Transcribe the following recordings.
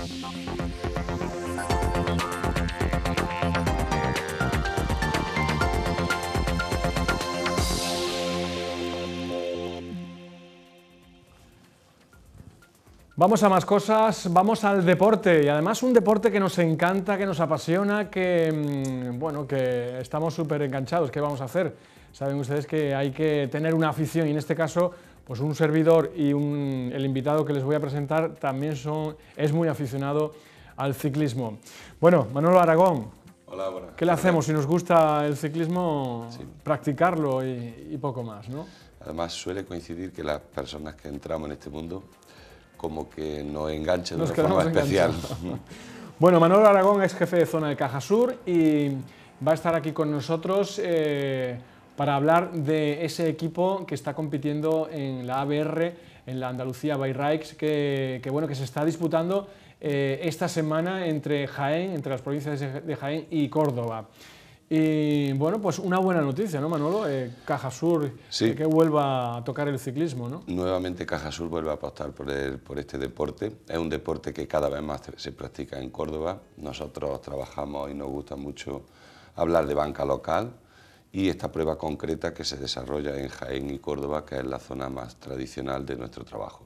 Vamos a más cosas, vamos al deporte, y además un deporte que nos encanta, que nos apasiona, que, bueno, que estamos súper enganchados. ¿Qué vamos a hacer? Saben ustedes que hay que tener una afición, y en este caso, pues un servidor y el invitado que les voy a presentar también es muy aficionado al ciclismo. Bueno, Manolo Aragón. Hola, buenas. ¿Qué le hacemos si nos gusta el ciclismo? Sí. Practicarlo y poco más, ¿no? Además suele coincidir que las personas que entramos en este mundo como que nos enganchan de una forma especial. Bueno, Manolo Aragón es jefe de zona de Cajasur y va a estar aquí con nosotros para hablar de ese equipo que está compitiendo en la ABR, en la Andalucía Bike Riders, que se está disputando esta semana entre las provincias de Jaén y Córdoba. Y bueno, pues una buena noticia, ¿no, Manolo? Cajasur, sí. Que vuelva a tocar el ciclismo, ¿no? Nuevamente Cajasur vuelve a apostar por este deporte. Es un deporte que cada vez más se practica en Córdoba. Nosotros trabajamos y nos gusta mucho hablar de banca local y esta prueba concreta que se desarrolla en Jaén y Córdoba, que es la zona más tradicional de nuestro trabajo.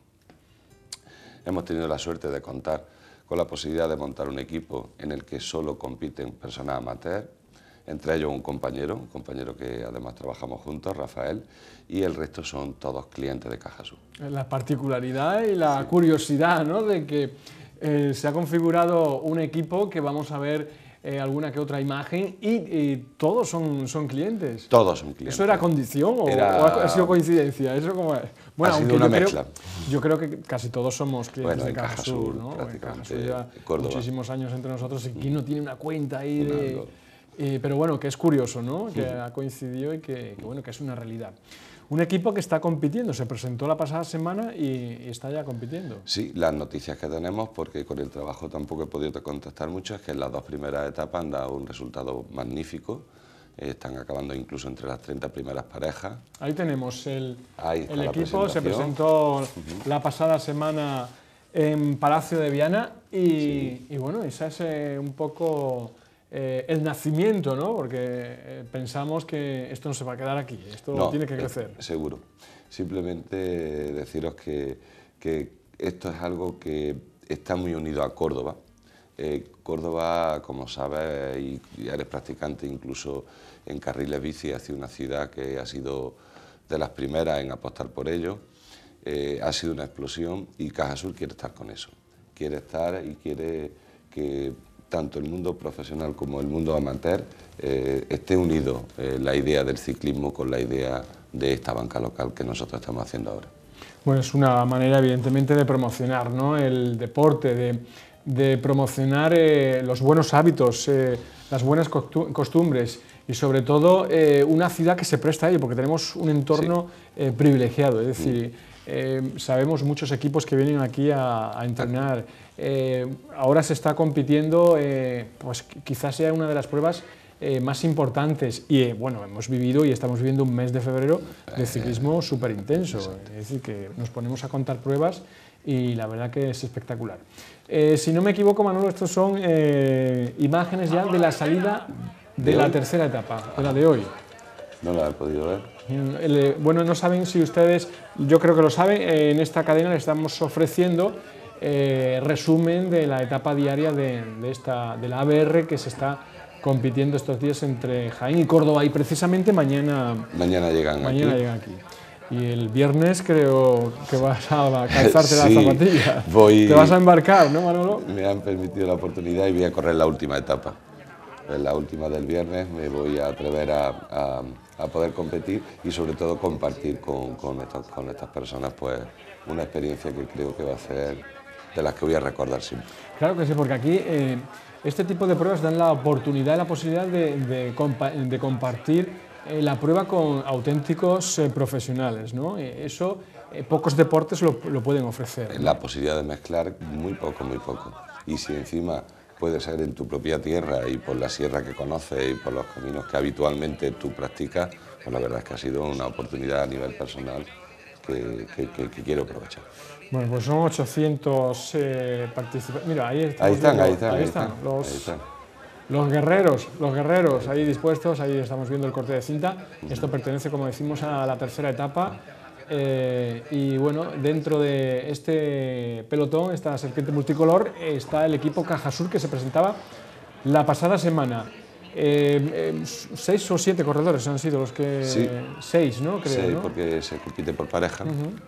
Hemos tenido la suerte de contar con la posibilidad de montar un equipo en el que solo compiten personas amateurs, entre ellos un compañero que además trabajamos juntos, Rafael, y el resto son todos clientes de Cajasur. La particularidad y la curiosidad, ¿no?, de que se ha configurado un equipo que vamos a ver alguna que otra imagen y todos son clientes. Todos son clientes. ¿Eso era condición o ha sido coincidencia? ¿Eso cómo es? Bueno, ha sido una mezcla. Yo creo que casi todos somos clientes de Cajasur, ¿no? prácticamente, en Cajasur ya muchísimos años entre nosotros y ¿quién no tiene una cuenta ahí de...? Pero bueno, que es curioso, ¿no?, que ha coincidido y que es una realidad. Un equipo que está compitiendo, se presentó la pasada semana y está ya compitiendo. Sí, las noticias que tenemos, porque con el trabajo tampoco he podido contactar mucho, es que en las dos primeras etapas han dado un resultado magnífico. Están acabando incluso entre las 30 primeras parejas. Ahí tenemos el equipo, se presentó la pasada semana en Palacio de Viana y bueno, ese es un poco... el nacimiento, ¿no? Porque pensamos que esto no se va a quedar aquí, esto tiene que crecer. Seguro. Simplemente deciros que esto es algo que está muy unido a Córdoba. Córdoba, como sabes, y eres practicante incluso en carriles bici, ha sido una ciudad que ha sido de las primeras en apostar por ello. Ha sido una explosión y Cajasur quiere estar con eso. Quiere estar y quiere que tanto el mundo profesional como el mundo amateur esté unido la idea del ciclismo con la idea de esta banca local que nosotros estamos haciendo ahora. Bueno, es una manera evidentemente de promocionar, ¿no?, el deporte, de promocionar los buenos hábitos, las buenas costumbres y sobre todo una ciudad que se presta a ello, porque tenemos un entorno privilegiado, es decir, sabemos muchos equipos que vienen aquí a entrenar. Ahora se está compitiendo, pues quizás sea una de las pruebas más importantes y bueno, hemos vivido y estamos viviendo un mes de febrero de ciclismo súper intenso, es decir, que nos ponemos a contar pruebas y la verdad que es espectacular. Si no me equivoco, Manolo, estos son imágenes ya de la salida de la tercera etapa, de la de hoy. No la he podido ver. Bueno, no saben si ustedes, yo creo que lo saben, en esta cadena les estamos ofreciendo resumen de la etapa diaria de la ABR que se está compitiendo estos días entre Jaén y Córdoba y precisamente mañana llegan aquí. Y el viernes creo que vas a calzarte las zapatillas. Te vas a embarcar, ¿no, Manolo? Me han permitido la oportunidad y voy a correr la última etapa. En la última del viernes me voy a atrever a poder competir y sobre todo compartir con estas personas pues una experiencia que creo que va a ser de las que voy a recordar siempre. Claro que sí, porque aquí este tipo de pruebas dan la oportunidad y la posibilidad de compartir la prueba con auténticos profesionales, ¿no? Eso pocos deportes lo pueden ofrecer, ¿no? La posibilidad de mezclar muy poco. Y si encima puede ser en tu propia tierra y por la sierra que conoces y por los caminos que habitualmente tú practicas, pues la verdad es que ha sido una oportunidad a nivel personal que quiero aprovechar. Bueno, pues son 800 participantes. Mira, ahí están. Los guerreros ahí dispuestos, ahí estamos viendo el corte de cinta. Esto pertenece, como decimos, a la tercera etapa. Y bueno, dentro de este pelotón, esta serpiente multicolor, está el equipo Cajasur, que se presentaba la pasada semana. 6 o 7 corredores han sido los que... Sí. 6, ¿no? Creo, Sí, ¿no? porque se compite por pareja.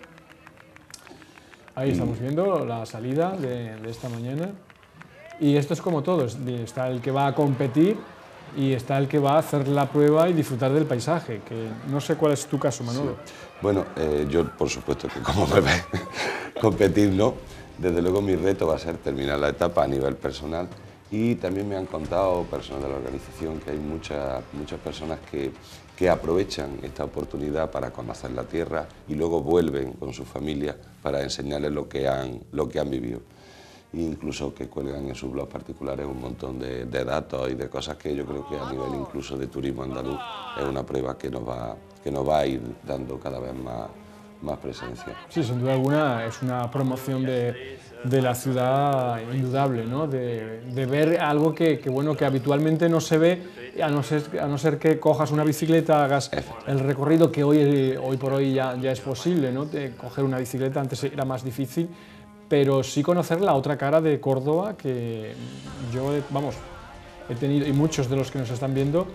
Ahí estamos viendo la salida de esta mañana. Y esto es como todo, está el que va a competir y está el que va a hacer la prueba y disfrutar del paisaje, que no sé cuál es tu caso, Manolo. Sí. Bueno, yo por supuesto que como me ves, competir no. Desde luego mi reto va a ser terminar la etapa a nivel personal, y también me han contado personas de la organización que hay muchas personas que aprovechan esta oportunidad para conocer la tierra y luego vuelven con su familia para enseñarles lo que han vivido. Incluso que cuelgan en sus blogs particulares un montón de datos y de cosas que yo creo que a nivel incluso de turismo andaluz es una prueba que nos va a ir dando cada vez más presencia. Sí, sin duda alguna es una promoción de la ciudad indudable, ¿no? De ver algo que habitualmente no se ve, a no ser que cojas una bicicleta, hagas el recorrido que hoy por hoy ya es posible, ¿no? De coger una bicicleta antes era más difícil, pero sí conocer la otra cara de Córdoba, que yo, vamos, he tenido, y muchos de los que nos están viendo,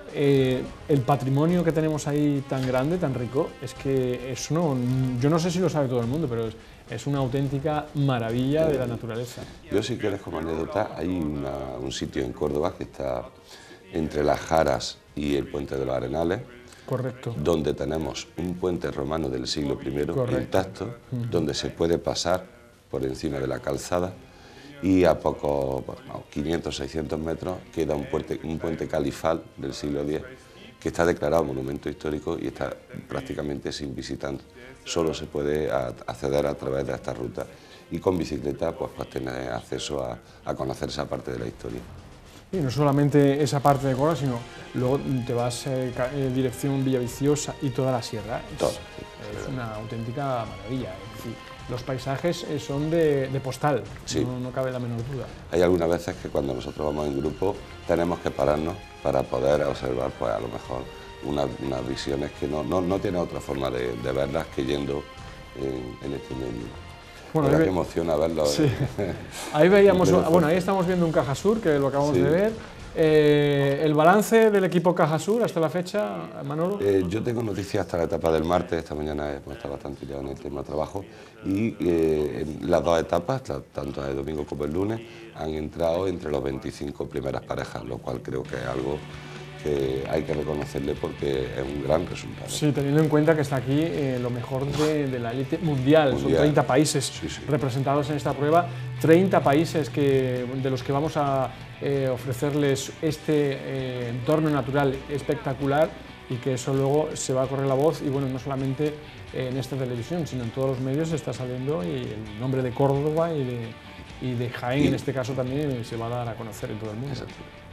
el patrimonio que tenemos ahí tan grande, tan rico, es que yo no sé si lo sabe todo el mundo, pero es una auténtica maravilla de la naturaleza. Yo, si quieres, como anécdota, hay un sitio en Córdoba que está entre las Jaras y el Puente de los Arenales. Correcto. Donde tenemos un puente romano del siglo I intacto, donde se puede pasar por encima de la calzada, y a pocos 500 600 metros queda un puente califal del siglo X que está declarado monumento histórico y está prácticamente sin visitantes. Solo se puede acceder a través de esta ruta, y con bicicleta pues tener acceso a conocer esa parte de la historia. Y no solamente esa parte de Córdoba, sino luego te vas dirección Villaviciosa y toda la sierra. Es una auténtica maravilla. Es decir, los paisajes son de postal, sí. No cabe la menor duda. Hay algunas veces que cuando nosotros vamos en grupo tenemos que pararnos para poder observar, pues a lo mejor unas visiones que no tiene otra forma de verlas que yendo en este medio. Bueno, que emociona verlo. Sí. Ahí veíamos, ahí estamos viendo un Cajasur, que lo acabamos de ver. ¿El balance del equipo Cajasur hasta la fecha, Manolo? Yo tengo noticias hasta la etapa del martes. Esta mañana hemos estado bastante liado en el tema de trabajo, y en las dos etapas, tanto el domingo como el lunes, han entrado entre los 25 primeras parejas, lo cual creo que es algo que hay que reconocerle porque es un gran resultado. Sí, teniendo en cuenta que está aquí lo mejor de la élite mundial. Son 30 países representados en esta prueba, 30 países de los que vamos a ofrecerles este entorno natural espectacular, y que eso luego se va a correr la voz, y bueno, no solamente en esta televisión, sino en todos los medios está saliendo, y el nombre de Córdoba y de Jaén en este caso también se va a dar a conocer en todo el mundo. Exacto.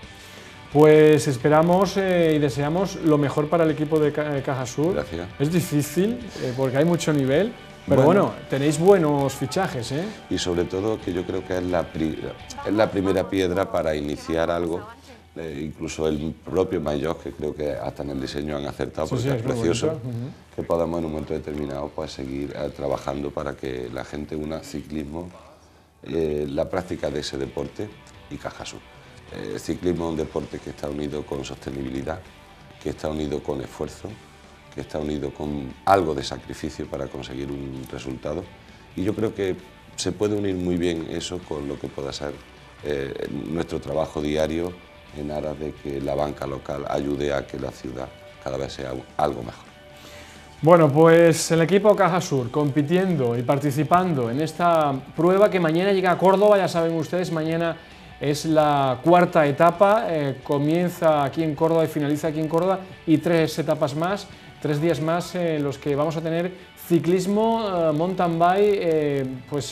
Pues esperamos y deseamos lo mejor para el equipo de Cajasur. Gracias. Es difícil porque hay mucho nivel, pero bueno, tenéis buenos fichajes, ¿eh? Y sobre todo que yo creo que es la primera piedra para iniciar algo. Incluso el propio Maillot, que creo que hasta en el diseño han acertado, porque es precioso, que podamos en un momento determinado pues seguir trabajando para que la gente una ciclismo, la práctica de ese deporte y Cajasur. El ciclismo es un deporte que está unido con sostenibilidad, que está unido con esfuerzo, que está unido con algo de sacrificio para conseguir un resultado, y yo creo que se puede unir muy bien eso con lo que pueda ser nuestro trabajo diario en aras de que la banca local ayude a que la ciudad cada vez sea algo mejor. Bueno, pues el equipo Cajasur compitiendo y participando en esta prueba que mañana llega a Córdoba. Ya saben ustedes, mañana es la cuarta etapa, comienza aquí en Córdoba y finaliza aquí en Córdoba, y 3 etapas más, 3 días más en los que vamos a tener ciclismo, mountain bike,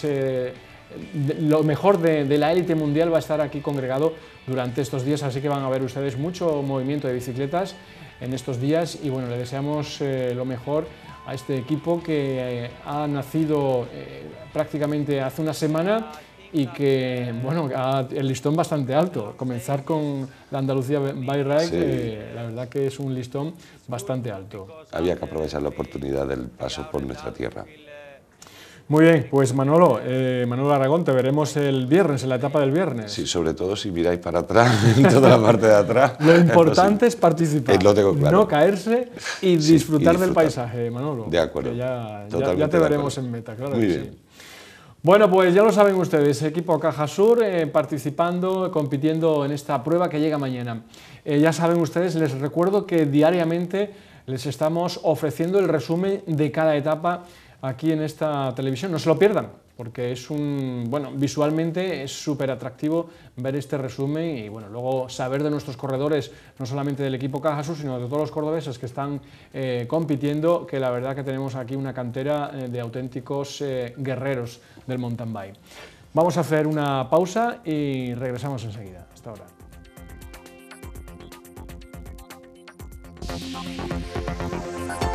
lo mejor de la élite mundial va a estar aquí congregado durante estos días, así que van a ver ustedes mucho movimiento de bicicletas en estos días, y bueno, le deseamos lo mejor a este equipo que ha nacido prácticamente hace una semana y que, bueno, el listón bastante alto. Comenzar con la Andalucía Bike Ride, Sí. la verdad que es un listón bastante alto. Había que aprovechar la oportunidad del paso por nuestra tierra. Muy bien, pues Manolo Aragón, te veremos el viernes, en la etapa del viernes. Sí, sobre todo si miráis para atrás, en toda la parte de atrás. Lo importante es participar, lo tengo claro. no caerse y Sí, disfrutar y del disfrutar. paisaje, Manolo. De acuerdo. Que ya Totalmente te de veremos acuerdo. en meta, claro Muy que bien. sí. Bueno, pues ya lo saben ustedes, equipo Cajasur participando, compitiendo en esta prueba que llega mañana. Ya saben ustedes, les recuerdo que diariamente les estamos ofreciendo el resumen de cada etapa aquí en esta televisión. No se lo pierdan, porque es visualmente es súper atractivo ver este resumen y bueno, luego saber de nuestros corredores, no solamente del equipo Cajasur, sino de todos los cordobeses que están compitiendo, que la verdad que tenemos aquí una cantera de auténticos guerreros del mountain bike. Vamos a hacer una pausa y regresamos enseguida. Hasta ahora.